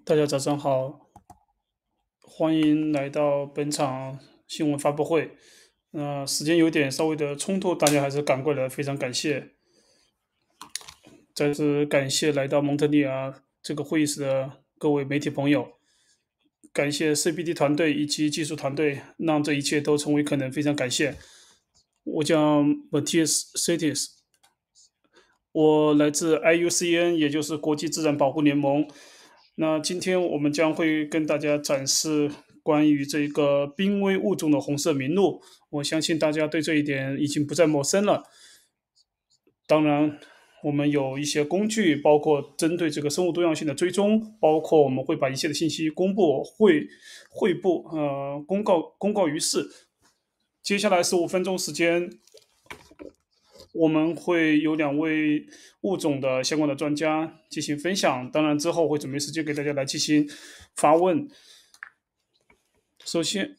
大家早上好，欢迎来到本场新闻发布会。时间有点稍微的冲突，大家还是赶过来，非常感谢。再次感谢来到蒙特利尔这个会议室的各位媒体朋友，感谢 CBD 团队以及技术团队，让这一切都成为可能，非常感谢。我叫 Matthias Cities，我来自 IUCN，也就是国际自然保护联盟。那今天我们将会跟大家展示关于这个濒危物种的红色名录。我相信大家对这一点已经不再陌生了。当然，我们有一些工具，包括针对这个生物多样性的追踪，包括我们会把一切的信息公布、汇布、公告于世。接下来15分钟时间，我们会有2位物种的相关的专家进行分享，当然之后会准备时间给大家来进行发问。首先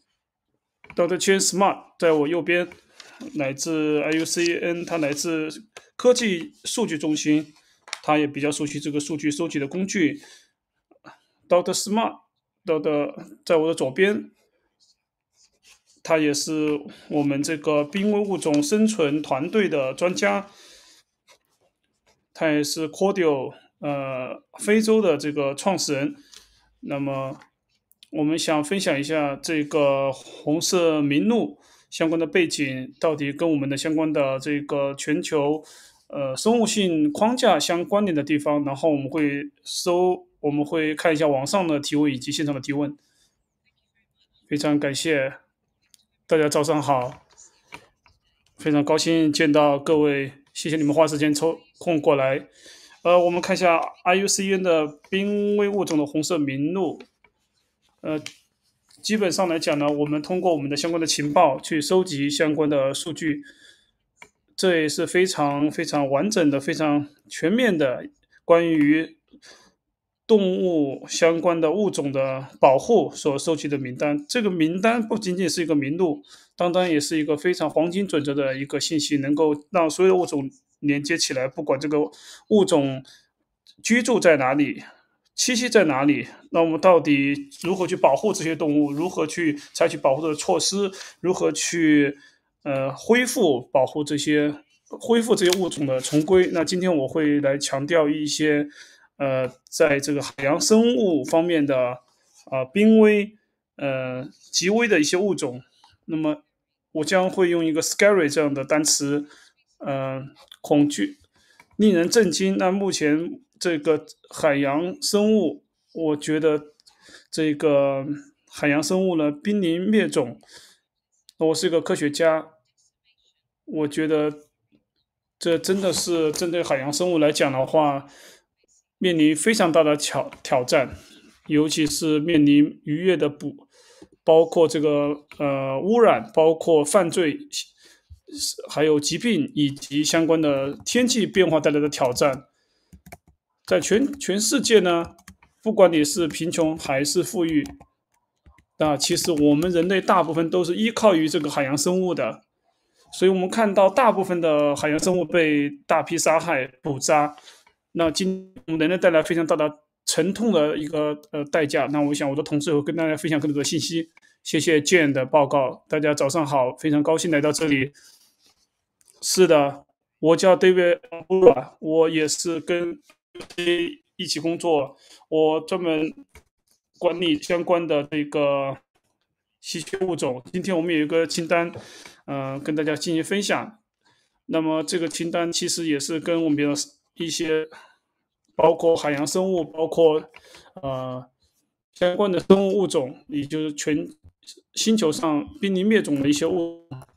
，Dr. Chen Smart 在我右边，来自 IUCN，他来自科技数据中心，他也比较熟悉这个数据收集的工具。Dr. Smart，在我的左边，他也是我们这个濒危物种生存团队的专家，他也是 Cordial 非洲的这个创始人。那么我们想分享一下这个红色名录相关的背景，到底跟我们的相关的这个全球生物性框架相关联的地方，然后我们会看一下网上的提问以及现场的提问。非常感谢大家早上好，非常高兴见到各位，谢谢你们花时间抽空过来。我们看一下 IUCN 的濒危物种的红色名录。基本上来讲呢，我们通过我们的相关的情报去收集相关的数据，这也是非常非常完整的、非常全面的关于动物相关的物种的保护所收集的名单。这个名单不仅仅是一个名录，当然也是一个非常黄金准则的一个信息，能够让所有的物种连接起来，不管这个物种居住在哪里。栖息在哪里？那我们到底如何去保护这些动物？如何去采取保护的措施？如何去恢复这些物种的重归？那今天我会来强调一些在这个海洋生物方面的濒危极危的一些物种。那么我将会用一个 scary 这样的单词，恐惧、令人震惊。那目前这个海洋生物，我觉得这个海洋生物呢濒临灭种。我是个科学家，我觉得这真的是针对海洋生物来讲的话，面临非常大的挑战，尤其是面临渔业的包括这个污染，包括犯罪，还有疾病以及相关的天气变化带来的挑战。在全世界呢，不管你是贫穷还是富裕，那其实我们人类大部分都是依靠于这个海洋生物的。所以我们看到大部分的海洋生物被大批杀害、捕杀，那我们人类带来非常大的沉痛的一个代价。那我想我的同事会跟大家分享更多的信息。谢谢 Jane 的报告，大家早上好，非常高兴来到这里。是的，我叫 David Ambura，我也是跟一起工作，我专门管理相关的这个稀缺物种。今天我们有一个清单，跟大家进行分享。那么这个清单其实也是跟我们的一些，包括海洋生物，包括相关的生物物种，也就是全星球上濒临灭种的一些物种。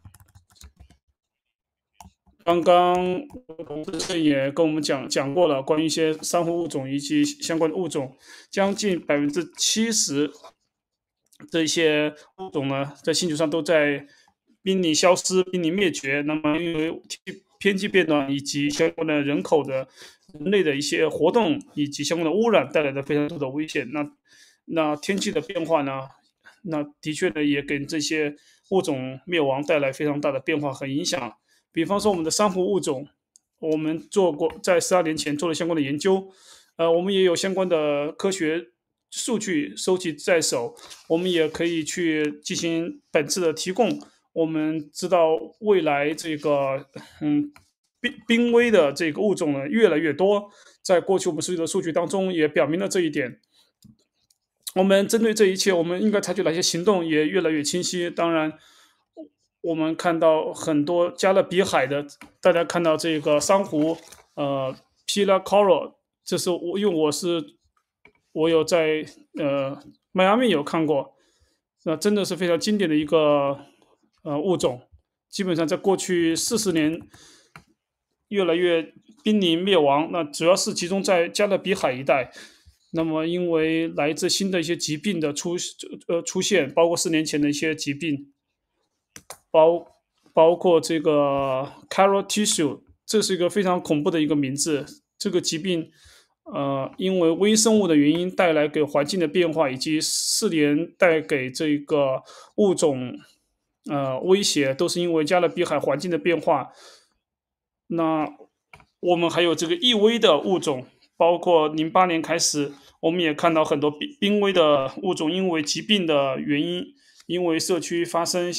刚刚同事也跟我们讲过了关于一些珊瑚物种以及相关的物种，将近70%这些物种呢，在星球上都在濒临消失、濒临灭绝。那么，因为天气变暖以及相关的人类的一些活动以及相关的污染带来的非常多的危险。那天气的变化呢，那的确呢也给这些物种灭亡带来非常大的变化和影响。比方说我们的珊瑚物种，我们在12年前做了相关的研究，我们也有相关的科学数据收集在手，我们也可以去进行本次的提供。我们知道未来这个濒危的这个物种呢越来越多，在过去我们收集的数据当中也表明了这一点。我们针对这一切，我们应该采取哪些行动也越来越清晰。当然，我们看到很多加勒比海的，大家看到这个珊瑚，Pila Coral，这是我因为我有在迈阿密有看过，那真的是非常经典的一个物种。基本上在过去40年，越来越濒临灭亡。那主要是集中在加勒比海一带。那么，因为来自新的一些疾病的出现，包括4年前的一些疾病，包包括这个 Caro Tissue，这是一个非常恐怖的一个名字。这个疾病，因为微生物的原因带来给环境的变化，以及4年带给这个物种威胁，都是因为加勒比海环境的变化。那我们还有这个易危的物种，包括08年开始，我们也看到很多濒危的物种因为疾病的原因，因为社区发生，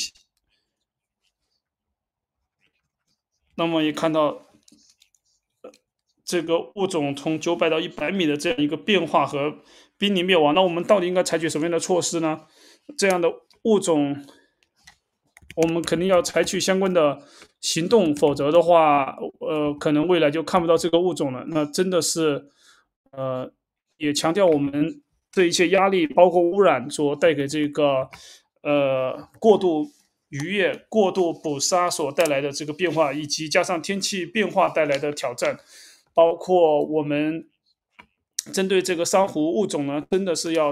那么也看到这个物种从900到100米的这样一个变化和濒临灭亡。那我们到底应该采取什么样的措施呢？这样的物种，我们肯定要采取相关的行动，否则的话，可能未来就看不到这个物种了。那真的是，也强调我们这一些压力，包括污染所带给这个过度渔业、过度捕杀所带来的这个变化，以及加上天气变化带来的挑战，包括我们针对这个珊瑚物种呢，真的是要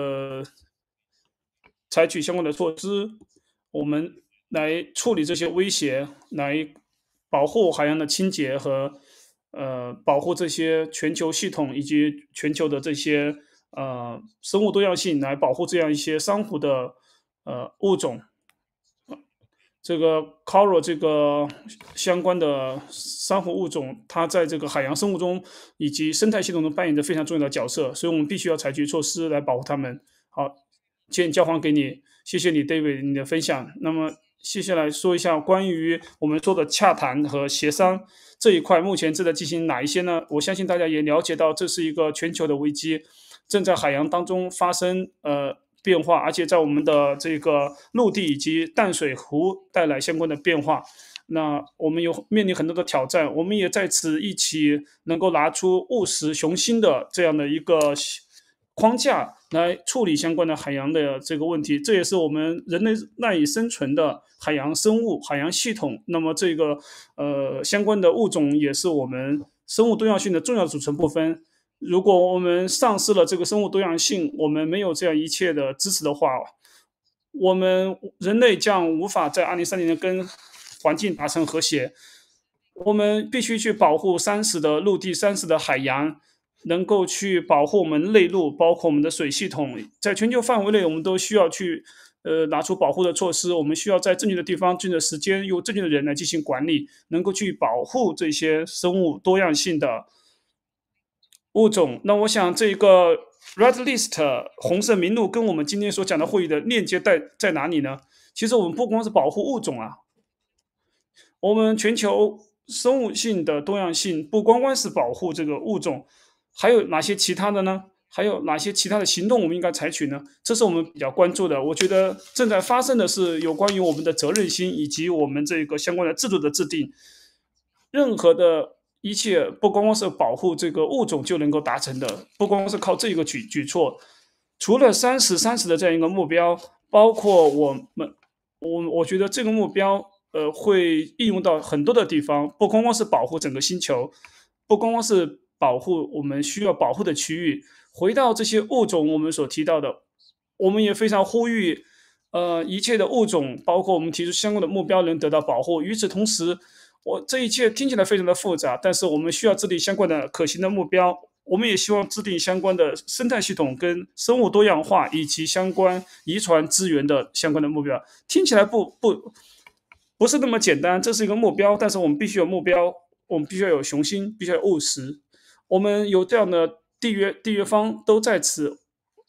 采取相关的措施，我们来处理这些威胁，来保护海洋的清洁和保护这些全球系统以及全球的这些生物多样性，来保护这样一些珊瑚的物种。这个 coral 这个相关的珊瑚物种，它在这个海洋生物中以及生态系统中扮演着非常重要的角色，所以我们必须要采取措施来保护它们。好，先交还给你，谢谢你 David 你的分享。那么接下来说一下关于我们说的洽谈和协商这一块，目前正在进行哪一些呢？我相信大家也了解到，这是一个全球的危机，正在海洋当中发生变化，而且在我们的这个陆地以及淡水湖带来相关的变化。那我们有面临很多的挑战，我们也在此一起能够拿出务实雄心的这样的一个框架来处理相关的海洋的这个问题，这也是我们人类赖以生存的海洋生物、海洋系统。那么这个相关的物种也是我们生物多样性的重要组成部分。如果我们丧失了这个生物多样性，我们没有这样一切的支持的话，我们人类将无法在2030年跟环境达成和谐。我们必须去保护30的陆地、30的海洋，能够去保护我们内陆，包括我们的水系统。在全球范围内，我们都需要去拿出保护的措施。我们需要在正确的地方、正确的时间，用正确的人来进行管理，能够去保护这些生物多样性的物种。那我想这个 Red List 红色名录跟我们今天所讲的会议的链接在哪里呢？其实我们不光是保护物种啊，我们全球生物性的多样性不光光是保护这个物种，还有哪些其他的呢？还有哪些其他的行动我们应该采取呢？这是我们比较关注的。我觉得正在发生的是有关于我们的责任心以及我们这个相关的制度的制定。任何的一切不光光是保护这个物种就能够达成的，不光是靠这个举措。除了30的这样一个目标，包括我觉得这个目标会应用到很多的地方，不光光是保护整个星球，不光光是保护我们需要保护的区域。回到这些物种，我们所提到的，我们也非常呼吁，一切的物种，包括我们提出相关的目标能得到保护。与此同时，这一切听起来非常的复杂，但是我们需要制定相关的可行的目标。我们也希望制定相关的生态系统跟生物多样化以及相关遗传资源的相关的目标。听起来不是那么简单，这是一个目标，但是我们必须有目标，我们必须要有雄心，必须要有务实。我们有这样的缔约方都在此，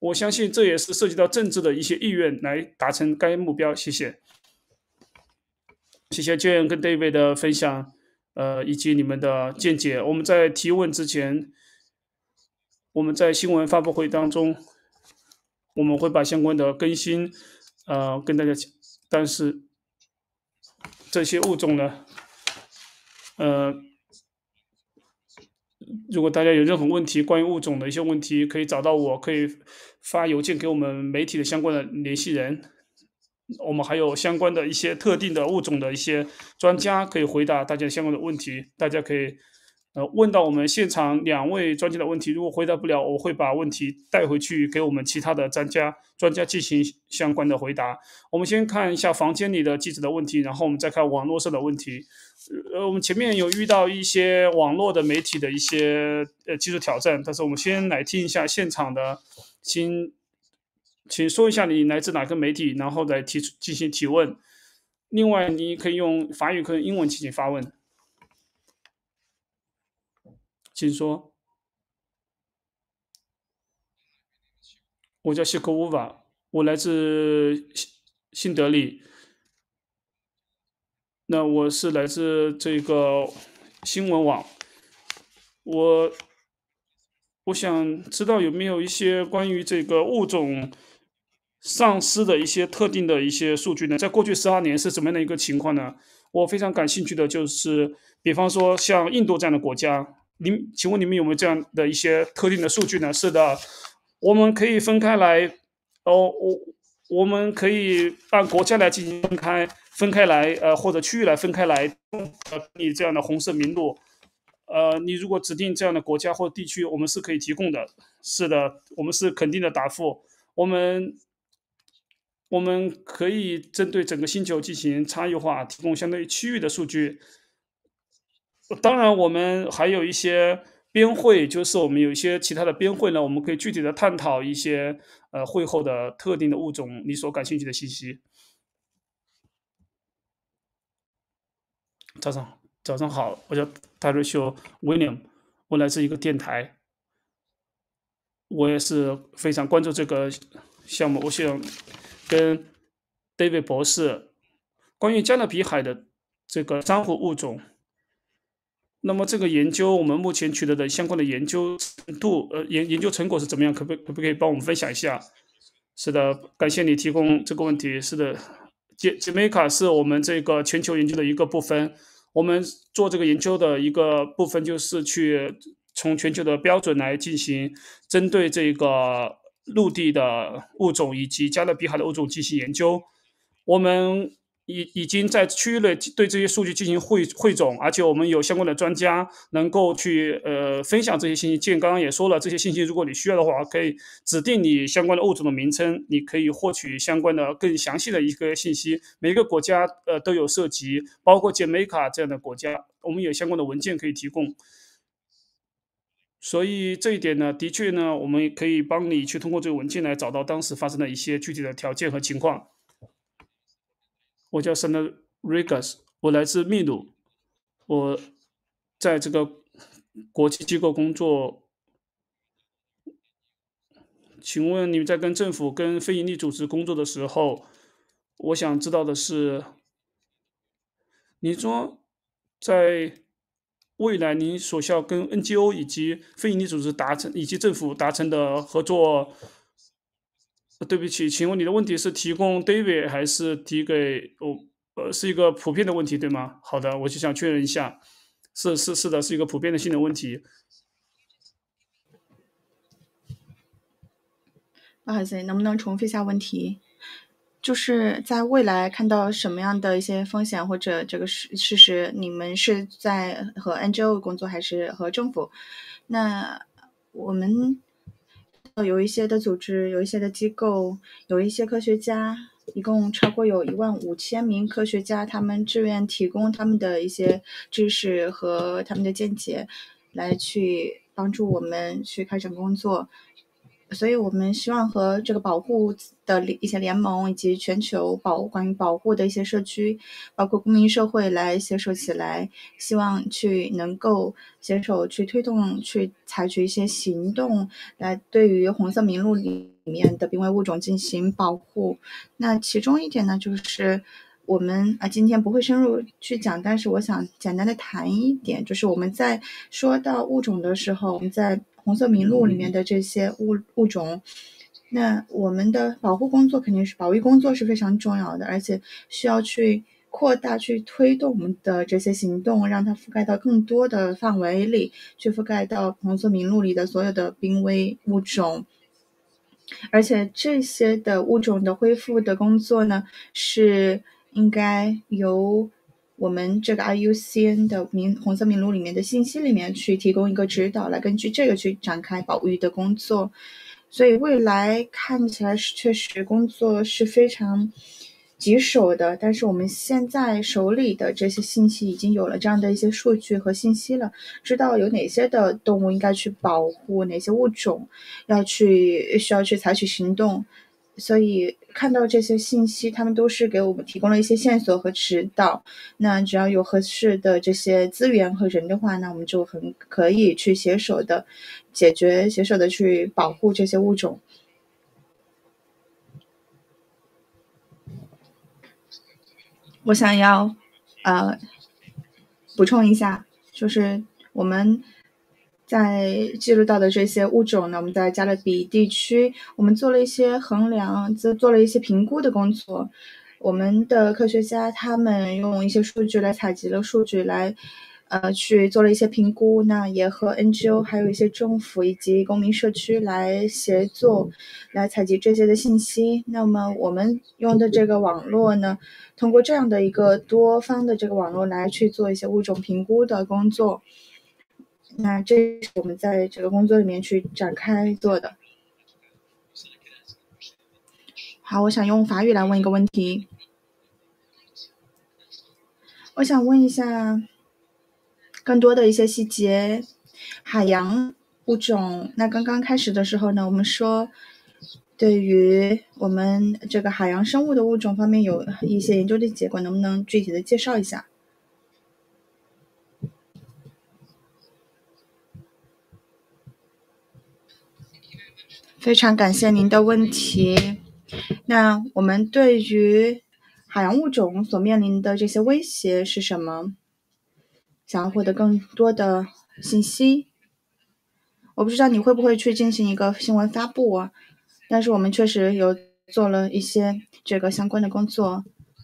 我相信这也是涉及到政治的一些意愿来达成该目标。谢谢，谢谢 Jane 跟 David 的分享，以及你们的见解。我们在提问之前，我们在新闻发布会当中，我们会把相关的更新，跟大家讲。但是这些物种呢，呃，如果大家有任何问题，关于物种的一些问题，可以找到我，可以发邮件给我们媒体的相关的联系人。我们还有相关的一些特定的物种的一些专家可以回答大家相关的问题。大家可以问到我们现场2位专家的问题，如果回答不了，我会把问题带回去给我们其他的专家进行相关的回答。我们先看一下房间里的记者的问题，然后我们再看网络上的问题。我们前面有遇到一些网络的媒体的一些技术挑战，但是我们先来听一下现场的，请说一下你来自哪个媒体，然后来进行提问。另外，你可以用法语和英文进行发问，请说。我叫谢科乌瓦，我来自新德里。那我是来自这个新闻网。我我想知道有没有一些关于这个物种丧失的一些特定的一些数据呢？在过去12年是怎么样的一个情况呢？我非常感兴趣的就是，比方说像印度这样的国家，请问你们有没有这样的一些特定的数据呢？是的，我们可以分开来，哦，我们可以按国家来进行分开来，或者区域来分开来，你这样的红色名录。你如果指定这样的国家或地区，我们是可以提供的。是的，我们是肯定的答复。我们可以针对整个星球进行差异化，提供相对于区域的数据。当然，我们还有一些编会，就是我们有一些其他的编会呢，我们可以具体的探讨一些会后的特定的物种你所感兴趣的信息。早上好，我叫戴瑞修 William，我来自一个电台，我也是非常关注这个项目。我想跟 David 博士关于加勒比海的这个珊瑚物种，那么这个研究我们目前取得的相关的研究程度，研究成果是怎么样？可不可以帮我们分享一下？是的，感谢你提供这个问题。是的，Jamaica 是我们这个全球研究的一个部分。我们做这个研究的一个部分就是去从全球的标准来进行针对这个陆地的物种以及加勒比海的物种进行研究。我们已经在区域内对这些数据进行汇总，而且我们有相关的专家能够去分享这些信息。建刚刚也说了，这些信息如果你需要的话，可以指定你相关的物种的名称，你可以获取相关的更详细的一个信息。每个国家都有涉及，包括 Jamaica 这样的国家，我们有相关的文件可以提供。所以这一点呢，的确呢，我们也可以帮你去通过这个文件来找到当时发生的一些具体的条件和情况。我叫 Sana Rigas，我来自秘鲁，我在这个国际机构工作。请问你们在跟政府、跟非营利组织工作的时候，我想知道的是，你说在未来您所需要跟 NGO 以及非营利组织达成，以及政府达成的合作。对不起，请问你的问题是提供 David 还是提给我？是一个普遍的问题，对吗？好的，我就想确认一下，是的，是一个普遍的性的问题。 不好意思，能不能重复一下问题？就是在未来看到什么样的一些风险或者这个事实，你们是在和 NGO 工作还是和政府？那我们有一些的组织，有一些的机构，有一些科学家，一共超过有15000名科学家，他们志愿提供他们的一些知识和他们的见解，来去帮助我们去开展工作。所以我们希望和这个保护的一些联盟以及全球关于保护的一些社区，包括公民社会来携手起来，希望去能够携手去推动，去采取一些行动，来对于红色名录里面的濒危物种进行保护。那其中一点呢，就是我们今天不会深入去讲，但是我想简单的谈一点，就是我们在说到物种的时候，我们在红色名录里面的这些物种，那我们的保护工作肯定是保育工作是非常重要的，而且需要去扩大去推动我们的这些行动，让它覆盖到更多的范围里，去覆盖到红色名录里的所有的濒危物种。而且这些的物种的恢复的工作呢，是应该由我们这个 IUCN 的红色名录里面的信息里面去提供一个指导，来根据这个去展开保育的工作。所以未来看起来是确实工作是非常棘手的，但是我们现在手里的这些信息已经有了这样的一些数据和信息了，知道有哪些的动物应该去保护，哪些物种需要去采取行动。所以看到这些信息，他们都是给我们提供了一些线索和指导。那只要有合适的这些资源和人的话，那我们就很可以去携手的去保护这些物种。我想要补充一下，就是我们在记录到的这些物种呢，我们在加勒比地区，我们做了一些衡量，做了一些评估的工作。我们的科学家他们用一些数据来采集了数据来去做了一些评估，那也和 NGO 还有一些政府以及公民社区来协作，来采集这些的信息。那么我们用的这个网络呢，通过这样的一个多方的这个网络来去做一些物种评估的工作。那这是我们在这个工作里面去展开做的。好，我想用法语来问一个问题。我想问一下更多的一些细节。海洋物种，那刚刚开始的时候呢，我们说对于我们这个海洋生物的物种方面有一些研究的结果，能不能具体的介绍一下？非常感谢您的问题。那我们对于海洋物种所面临的这些威胁是什么？想要获得更多的信息，我不知道你会不会去进行一个新闻发布啊？但是我们确实有做了一些这个相关的工作。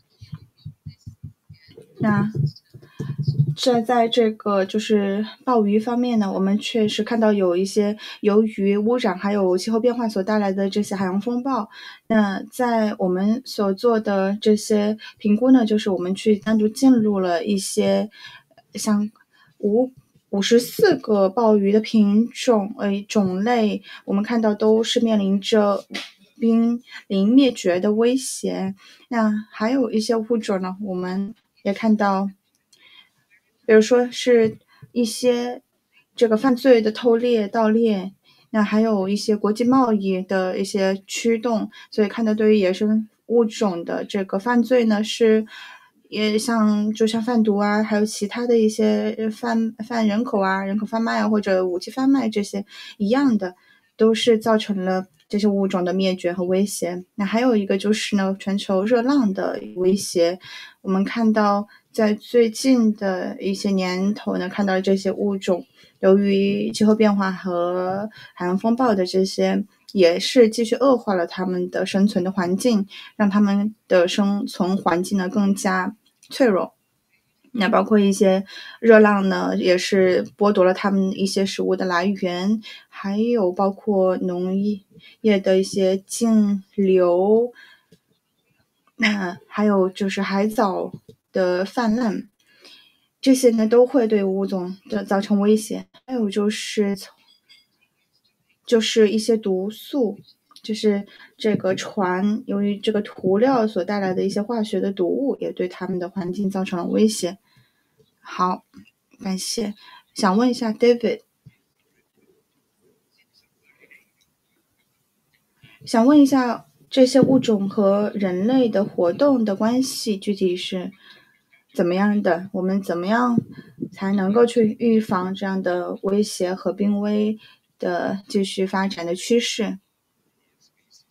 那在这个就是鲍鱼方面呢，我们确实看到有一些由于污染还有气候变化所带来的这些海洋风暴。那在我们所做的这些评估呢，就是我们去单独进入了一些像54个鲍鱼的品种种类，我们看到都是面临着濒临灭绝的威胁。那还有一些物种呢，我们也看到，比如说是一些这个犯罪的偷猎、盗猎，那还有一些国际贸易的一些驱动，所以看到对于野生物种的这个犯罪呢，也就像贩毒啊，还有其他的一些贩人口啊、人口贩卖啊，或者武器贩卖这些一样的，都是造成了这些物种的灭绝和威胁。那还有一个就是呢，全球热浪的威胁。我们看到在最近的一些年头呢，看到这些物种由于气候变化和海洋风暴的这些，也是继续恶化了他们的生存的环境，让他们的生存环境呢更加脆弱。那包括一些热浪呢，也是剥夺了他们一些食物的来源，还有包括农业的一些径流，那还有就是海藻的泛滥，这些呢都会对物种的造成威胁。还有就是一些毒素，就是这个船由于这个涂料所带来的一些化学的毒物，也对他们的环境造成了威胁。好，感谢。想问一下 David， 想问一下这些物种和人类的活动的关系具体是怎么样的？我们怎么样才能够去预防这样的威胁和濒危的继续发展的趋势？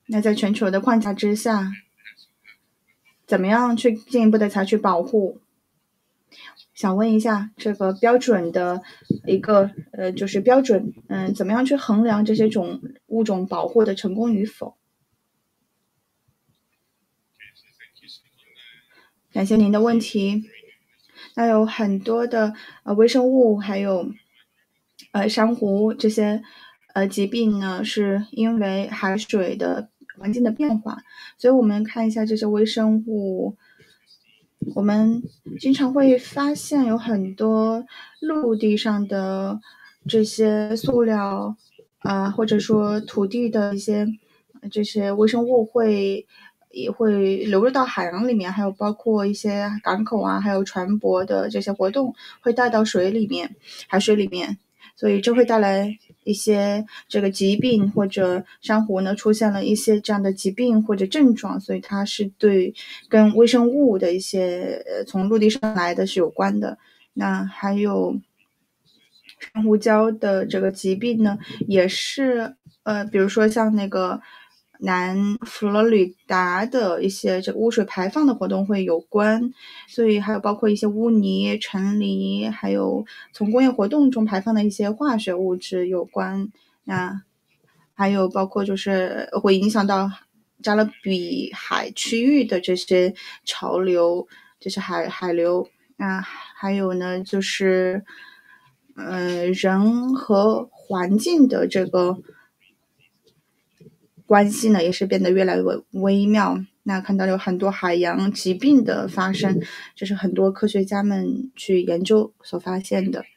那在全球的框架之下，怎么样去进一步的采取保护？想问一下，这个标准的一个就是标准，怎么样去衡量这些物种保护的成功与否？感谢您的问题。那有很多的微生物，还有珊瑚这些疾病呢，是因为海水的环境的变化。所以我们看一下这些微生物，我们经常会发现有很多陆地上的这些塑料或者说土地的一些这些微生物也会流入到海洋里面，还有包括一些港口啊，还有船舶的这些活动会带到海水里面，所以这会带来一些这个疾病，或者珊瑚呢出现了一些这样的疾病或者症状，所以它是跟微生物的一些从陆地上来的是有关的。那还有珊瑚礁的这个疾病呢，也是比如说像那个南佛罗里达的一些这个污水排放的活动会有关，所以还有包括一些污泥、尘泥，还有从工业活动中排放的一些化学物质有关。那还有包括就是会影响到加勒比海区域的这些潮流，这些海流。那还有呢，就是人和环境的这个关系呢，也是变得越来越微妙。那看到有很多海洋疾病的发生，这是很多科学家们去研究所发现的。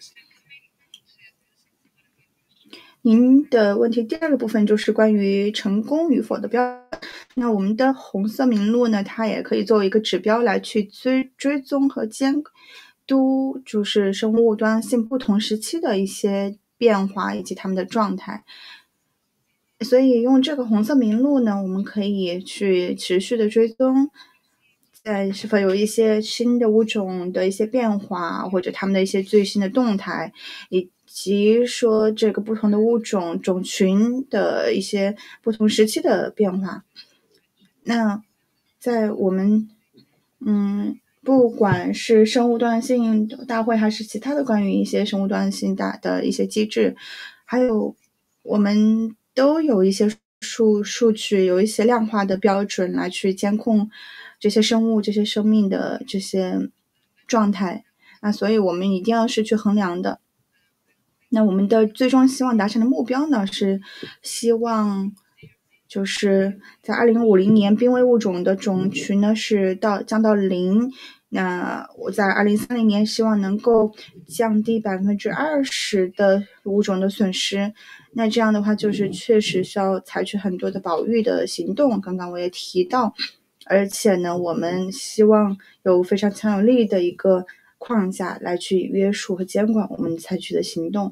您的问题第二个部分就是关于成功与否的标准。那我们的红色名录呢，它也可以作为一个指标来去追踪和监督，就是生物多样性不同时期的一些变化以及它们的状态。所以用这个红色名录呢，我们可以去持续的追踪，是否有一些新的物种的一些变化，或者它们的一些最新的动态，以及说这个不同的物种种群的一些不同时期的变化。那在我们不管是生物多样性大会，还是其他的关于一些生物多样性的一些机制，还有我们都有一些数据，有一些量化的标准来去监控这些生物、这些生命的这些状态。那所以我们一定要是去衡量的。那我们的最终希望达成的目标呢，是希望就是在2050年，濒危物种的种群呢是降到0。那我在2030年希望能够降低20%的物种的损失。那这样的话，就是确实需要采取很多的保育的行动。刚刚我也提到，而且呢，我们希望有非常强有力的一个框架来去约束和监管我们采取的行动。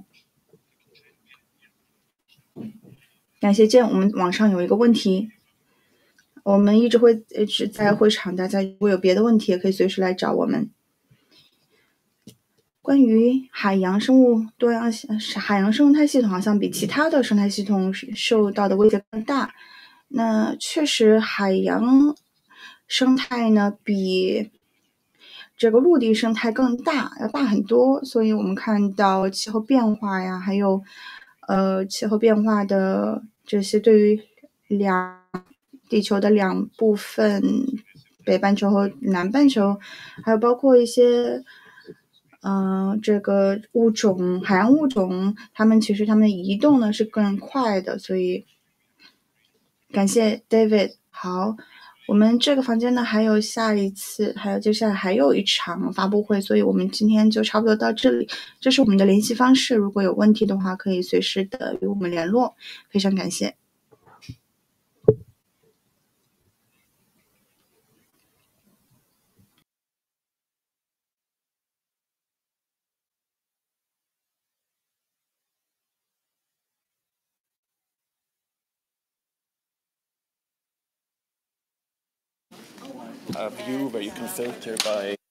感谢见，我们网上有一个问题，我们一直在会场，大家如果有别的问题，也可以随时来找我们。关于海洋生物多样性，海洋生态系统好像比其他的生态系统受到的威胁更大。那确实，海洋生态呢比这个陆地生态更大，要大很多。所以我们看到气候变化呀，还有气候变化的这些对于地球的两部分，北半球和南半球，还有包括一些这个海洋物种，它们的移动呢是更快的，所以感谢 David。好，我们这个房间呢还有接下来还有一场发布会，所以我们今天就差不多到这里。这是我们的联系方式，如果有问题的话，可以随时的与我们联络。非常感谢。 A view where you can filter by